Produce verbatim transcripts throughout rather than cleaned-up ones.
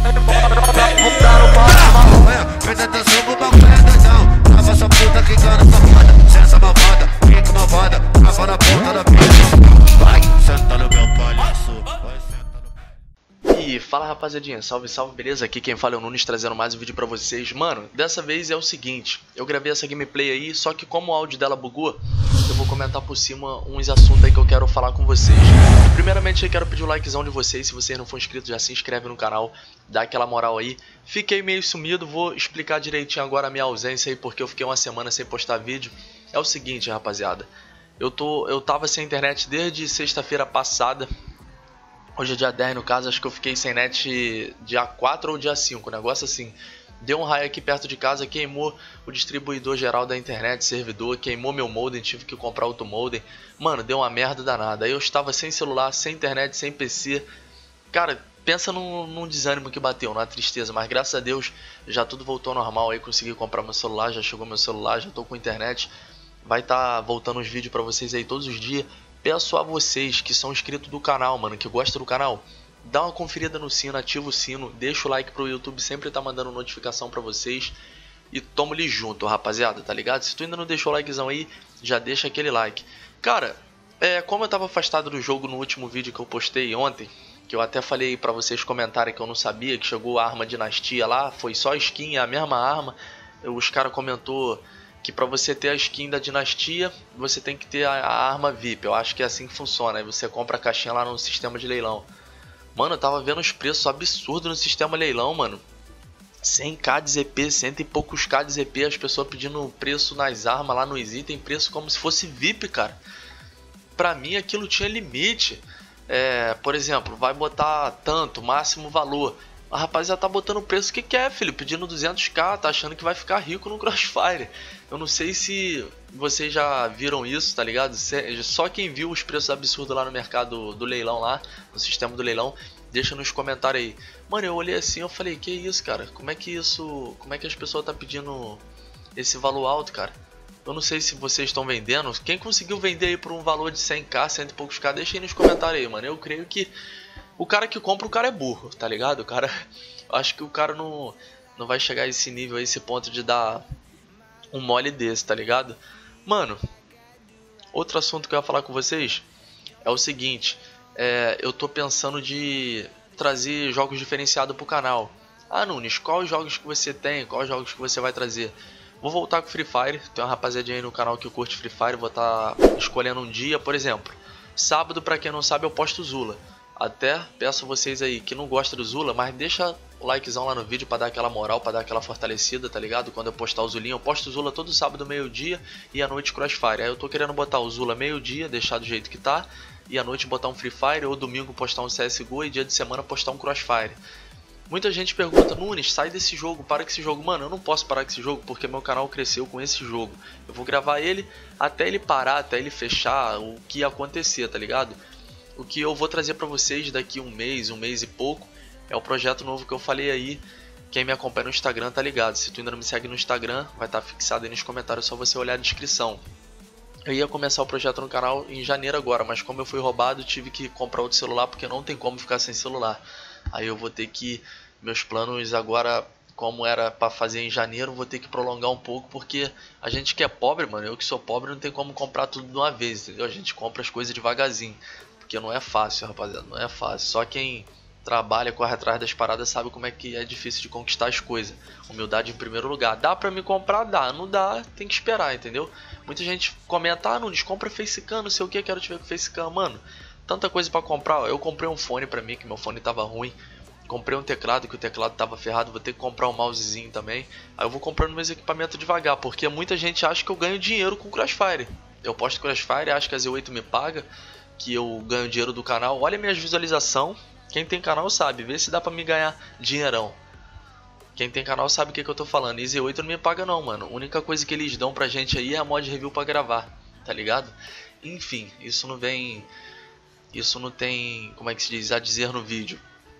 Mudaram o papo, é, presta atenção pro bagulho é doidão. Trava essa puta que cana safada, sensa malvada, fica malvada, trava na ponta da pica. Vai, senta no meu palhaço, vai, senta no... E fala rapaziadinha, salve salve, beleza? Aqui quem fala é o Nunes trazendo mais um vídeo pra vocês. Mano, dessa vez é o seguinte, eu gravei essa gameplay aí, só que como o áudio dela bugou, eu vou comentar por cima uns assuntos aí que eu quero falar com vocês. Primeiramente eu quero pedir o likezão de vocês, se vocês não for inscrito já se inscreve no canal, dá aquela moral aí. Fiquei meio sumido, vou explicar direitinho agora a minha ausência aí, porque eu fiquei uma semana sem postar vídeo. É o seguinte rapaziada, eu, tô, eu tava sem internet desde sexta-feira passada. Hoje é dia dez no caso, acho que eu fiquei sem net dia quatro ou dia cinco, um negócio assim. Deu um raio aqui perto de casa, queimou o distribuidor geral da internet, servidor, queimou meu modem, tive que comprar outro modem. Mano, deu uma merda danada. Aí eu estava sem celular, sem internet, sem P C. Cara, pensa num, num desânimo que bateu, na tristeza. Mas graças a Deus já tudo voltou ao normal. Aí consegui comprar meu celular, já chegou meu celular, já tô com internet. Vai estar tá voltando os vídeos pra vocês aí todos os dias. Peço a vocês que são inscritos do canal, mano, que gostam do canal, dá uma conferida no sino, ativa o sino, deixa o like pro YouTube sempre tá mandando notificação pra vocês. E tamo-lhe junto, rapaziada, tá ligado? Se tu ainda não deixou o likezão aí, já deixa aquele like. Cara, é, como eu tava afastado do jogo no último vídeo que eu postei ontem, que eu até falei pra vocês comentarem que eu não sabia, que chegou a arma dinastia lá, foi só skin, é a mesma arma. Os caras comentou que pra você ter a skin da dinastia, você tem que ter a, a arma V I P. Eu acho que é assim que funciona. Aí você compra a caixinha lá no sistema de leilão. Mano, eu tava vendo os preços absurdos no sistema leilão, mano. cem k de Z P, cento e poucos k de Z P. As pessoas pedindo preço nas armas lá nos itens. Preço como se fosse V I P, cara. Pra mim aquilo tinha limite. É, por exemplo, vai botar tanto, máximo valor. A rapaziada tá botando o preço que quer, filho, pedindo duzentos k, tá achando que vai ficar rico no Crossfire. Eu não sei se vocês já viram isso, tá ligado? Só quem viu os preços absurdos lá no mercado do leilão lá, no sistema do leilão, deixa nos comentários aí. Mano, eu olhei assim, eu falei, que isso, cara? Como é que isso, como é que as pessoas tá pedindo esse valor alto, cara? Eu não sei se vocês estão vendendo. Quem conseguiu vender aí por um valor de cem k, cento e poucos k, deixa aí nos comentários aí, mano. Eu creio que o cara que compra, o cara é burro, tá ligado? O cara, acho que o cara não, não vai chegar a esse nível, a esse ponto de dar um mole desse, tá ligado? Mano, outro assunto que eu ia falar com vocês é o seguinte, é, eu tô pensando de trazer jogos diferenciados pro canal. Ah, Nunes, quais jogos que você tem? Quais jogos que você vai trazer? Vou voltar com Free Fire, tem uma rapaziadinha aí no canal que curte Free Fire, vou estar tá escolhendo um dia, por exemplo, sábado, pra quem não sabe, eu posto Zula. Até peço vocês aí que não gostam do Zula, mas deixa o likezão lá no vídeo pra dar aquela moral, pra dar aquela fortalecida, tá ligado? Quando eu postar o Zulinho, eu posto o Zula todo sábado meio-dia e à noite Crossfire. Aí eu tô querendo botar o Zula meio-dia, deixar do jeito que tá, e à noite botar um Free Fire, ou domingo postar um C S G O e dia de semana postar um Crossfire. Muita gente pergunta, Nunes, sai desse jogo, para com esse jogo. Mano, eu não posso parar com esse jogo porque meu canal cresceu com esse jogo. Eu vou gravar ele até ele parar, até ele fechar, o que acontecer, tá ligado? O que eu vou trazer pra vocês daqui um mês, um mês e pouco, é o projeto novo que eu falei aí. Quem me acompanha no Instagram tá ligado. Se tu ainda não me segue no Instagram, vai estar fixado aí nos comentários, é só você olhar a descrição. Eu ia começar o projeto no canal em janeiro agora, mas como eu fui roubado, tive que comprar outro celular, porque não tem como ficar sem celular. Aí eu vou ter que, meus planos agora, como era pra fazer em janeiro, vou ter que prolongar um pouco, porque a gente que é pobre, mano, eu que sou pobre, não tem como comprar tudo de uma vez, entendeu? A gente compra as coisas devagarzinho. Porque não é fácil, rapaziada, não é fácil. Só quem trabalha, corre atrás das paradas sabe como é que é difícil de conquistar as coisas. Humildade em primeiro lugar. Dá pra me comprar? Dá. Não dá, tem que esperar, entendeu? Muita gente comenta, ah, Nunes, compra facecam, não sei o que, quero te ver com facecam. Mano, tanta coisa pra comprar. Eu comprei um fone pra mim, que meu fone tava ruim. Comprei um teclado, que o teclado tava ferrado. Vou ter que comprar um mousezinho também. Aí eu vou comprando meus equipamentos devagar, porque muita gente acha que eu ganho dinheiro com Crossfire. Eu posto Crossfire, acho que a Z oito me paga, que eu ganho dinheiro do canal. Olha minhas visualizações. Quem tem canal sabe, vê se dá pra me ganhar dinheirão. Quem tem canal sabe o que, que eu tô falando. E Z oito não me paga não, mano. A única coisa que eles dão pra gente aí é a mod review pra gravar, tá ligado? Enfim, isso não vem, isso não tem, como é que se diz, a dizer no vídeo.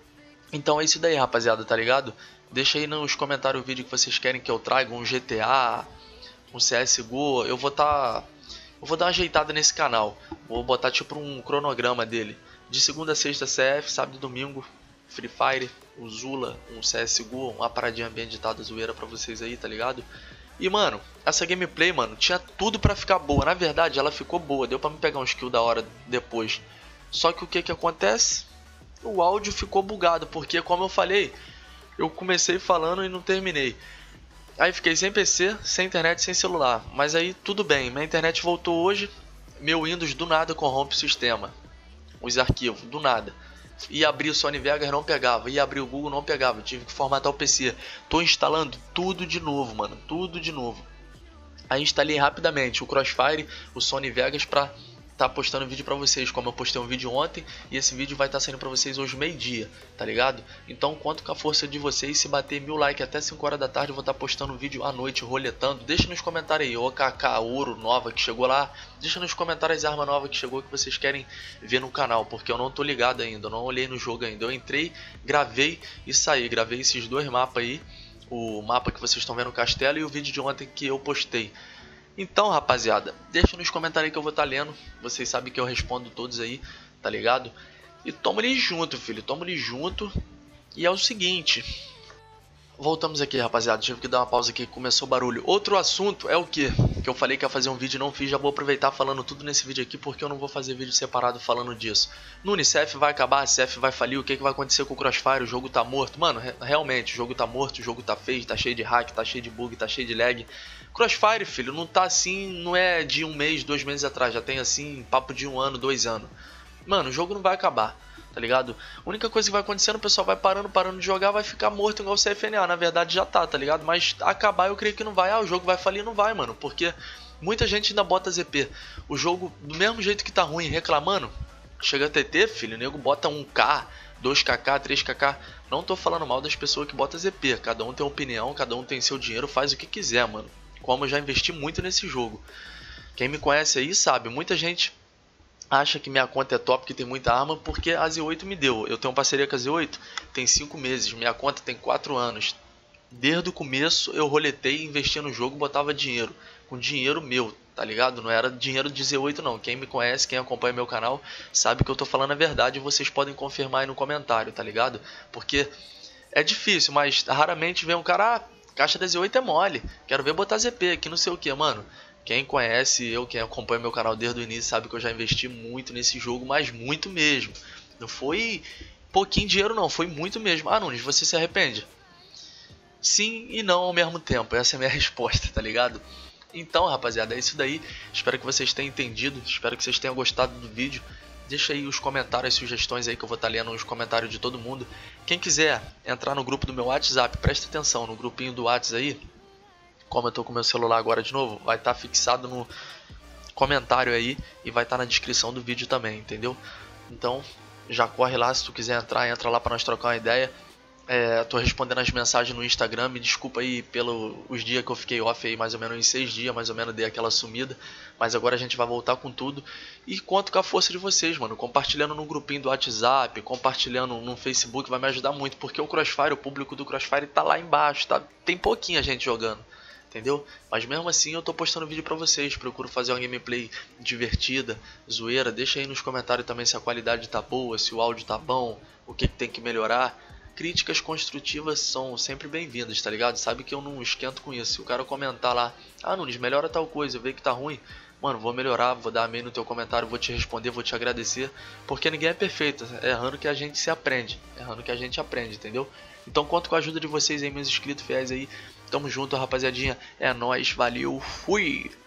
Então é isso daí, rapaziada, tá ligado? Deixa aí nos comentários o vídeo que vocês querem que eu traga, um G T A, um C S G O. Eu vou tá, eu vou dar uma ajeitada nesse canal. Vou botar tipo um cronograma dele. De segunda a sexta C F, sábado e domingo Free Fire, o Zula, um C S G O, uma paradinha bem editada zoeira pra vocês aí, tá ligado? E mano, essa gameplay, mano, tinha tudo pra ficar boa. Na verdade, ela ficou boa, deu pra me pegar uns kills da hora depois. Só que o que que acontece? O áudio ficou bugado, porque como eu falei, eu comecei falando e não terminei. Aí fiquei sem P C, sem internet, sem celular. Mas aí tudo bem, minha internet voltou hoje. Meu Windows do nada corrompe o sistema, os arquivos, do nada. Ia abrir o Sony Vegas, não pegava. Ia abrir o Google, não pegava. Tive que formatar o P C. Tô instalando tudo de novo, mano. Tudo de novo. Aí instalei rapidamente o Crossfire, o Sony Vegas pra tá postando vídeo pra vocês. Como eu postei um vídeo ontem e esse vídeo vai estar tá saindo pra vocês hoje meio-dia, tá ligado? Então conto com a força de vocês. Se bater mil likes até cinco horas da tarde, eu vou estar tá postando vídeo à noite, roletando. Deixa nos comentários aí, O K K, ouro nova que chegou lá. Deixa nos comentários as armas novas que chegou que vocês querem ver no canal, porque eu não tô ligado ainda, eu não olhei no jogo ainda. Eu entrei, gravei e saí. Gravei esses dois mapas aí, o mapa que vocês estão vendo no castelo e o vídeo de ontem que eu postei. Então, rapaziada, deixa nos comentários aí que eu vou estar tá lendo. Vocês sabem que eu respondo todos aí, tá ligado? E tamo ali junto, filho, tamo ali junto. E é o seguinte, voltamos aqui, rapaziada, tive que dar uma pausa aqui, começou o barulho. Outro assunto é o que? Que eu falei que ia fazer um vídeo e não fiz, já vou aproveitar falando tudo nesse vídeo aqui, porque eu não vou fazer vídeo separado falando disso. Nunes, C F vai acabar, C F vai falir, o que, que vai acontecer com o Crossfire, o jogo tá morto? Mano, re realmente, o jogo tá morto, o jogo tá feio, tá cheio de hack, tá cheio de bug, tá cheio de lag. Crossfire, filho, não tá assim, não é de um mês, dois meses atrás, já tem assim, papo de um ano, dois anos. Mano, o jogo não vai acabar, tá ligado? A única coisa que vai acontecendo, o pessoal vai parando, parando de jogar, vai ficar morto igual o C F N A, na verdade já tá, tá ligado? Mas acabar eu creio que não vai, ah, o jogo vai falir, não vai, mano, porque muita gente ainda bota Z P. O jogo, do mesmo jeito que tá ruim, reclamando, chega a T T, filho, o nego bota um K, dois K K, três K K. Não tô falando mal das pessoas que botam Z P, cada um tem opinião, cada um tem seu dinheiro, faz o que quiser, mano. Como eu já investi muito nesse jogo. Quem me conhece aí sabe, muita gente acha que minha conta é top, que tem muita arma, porque a Z oito me deu. Eu tenho parceria com a Z oito, tem cinco meses, minha conta tem quatro anos. Desde o começo eu roletei, investia no jogo, botava dinheiro. Com dinheiro meu, tá ligado? Não era dinheiro de Z oito não. Quem me conhece, quem acompanha meu canal, sabe que eu tô falando a verdade e vocês podem confirmar aí no comentário, tá ligado? Porque é difícil, mas raramente vem um cara... Ah, caixa da Z oito é mole, quero ver botar Z P aqui, não sei o que, mano. Quem conhece eu, quem acompanha meu canal desde o início, sabe que eu já investi muito nesse jogo, mas muito mesmo. Não foi pouquinho dinheiro não, foi muito mesmo. Ah, Nunes, você se arrepende? Sim e não ao mesmo tempo, essa é a minha resposta, tá ligado? Então, rapaziada, é isso daí. Espero que vocês tenham entendido, espero que vocês tenham gostado do vídeo. Deixa aí os comentários, as sugestões aí que eu vou estar lendo os comentários de todo mundo. Quem quiser entrar no grupo do meu WhatsApp, presta atenção, no grupinho do WhatsApp aí, como eu tô com meu celular agora de novo, vai estar fixado no comentário aí e vai estar na descrição do vídeo também, entendeu? Então, já corre lá, se tu quiser entrar, entra lá para nós trocar uma ideia. É, tô respondendo as mensagens no Instagram, me desculpa aí pelos dias que eu fiquei off aí, mais ou menos em seis dias, mais ou menos dei aquela sumida, mas agora a gente vai voltar com tudo e conto com a força de vocês, mano, compartilhando no grupinho do WhatsApp, compartilhando no Facebook, vai me ajudar muito, porque o Crossfire, o público do Crossfire tá lá embaixo, tá? Tem pouquinha gente jogando, entendeu? Mas mesmo assim eu tô postando vídeo pra vocês, procuro fazer uma gameplay divertida, zoeira, deixa aí nos comentários também se a qualidade tá boa, se o áudio tá bom, o que, que tem que melhorar. Críticas construtivas são sempre bem-vindas, tá ligado? Sabe que eu não esquento com isso. Se o cara comentar lá, ah, Nunes, melhora tal coisa, eu ver que tá ruim, mano, vou melhorar, vou dar amém no teu comentário, vou te responder, vou te agradecer, porque ninguém é perfeito, é errando que a gente se aprende, é errando que a gente aprende, entendeu? Então conto com a ajuda de vocês aí, meus inscritos fiéis aí, tamo junto, rapaziadinha, é nóis, valeu, fui!